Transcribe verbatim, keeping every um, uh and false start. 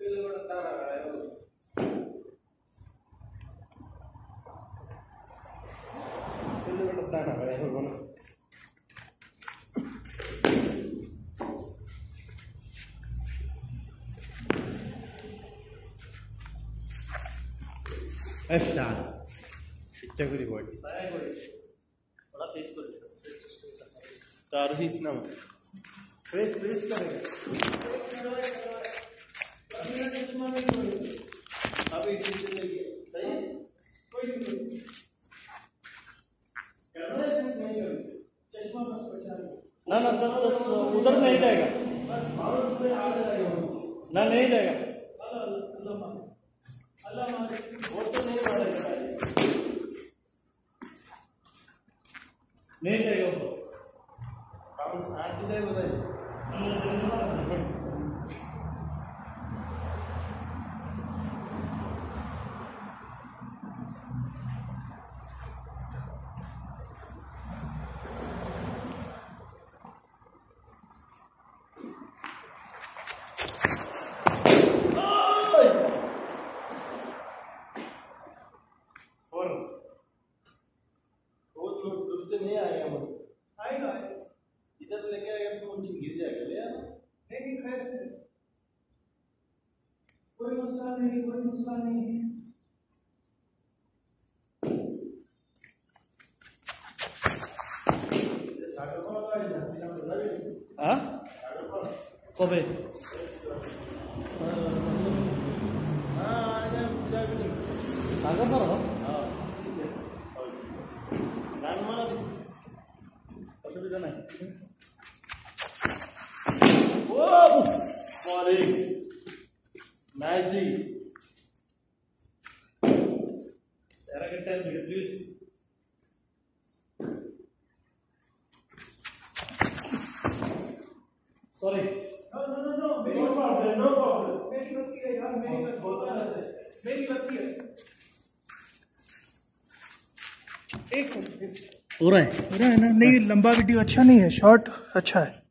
चकुरी body बड़ा face कर तार ही इसना प्रेस प्रेस करेगा अभी चीज़ लेके सही कोई नहीं चश्मा बस बचा ना ना सच सच उधर नहीं जाएगा बस माउस में आ जाएगा ना नहीं जाएगा अल्लाह अल्लाह अल्लाह मारे वो तो नहीं मारेगा नहीं जाएगा काम आठ जाए बताइए से नहीं आएगा वो आएगा इधर लेके आएगा तो मुझे गिर जाएगा ले यार नहीं नहीं खैर कोई मसला नहीं कोई मसला नहीं हाँ कबे हाँ आने पूजा भी नहीं सागर पर हो गान मारा दी असुविधा नहीं ओ सॉरी नाइस जी तेरा कितना है please sorry no no no no मेरी प्रॉब्लम नो प्रॉब्लम मेरी गलती है यार मेरी गलती है मेरी गलती है एक मिनट हो रहा है हो रहा है ना नहीं लंबा वीडियो अच्छा नहीं है शॉर्ट अच्छा है।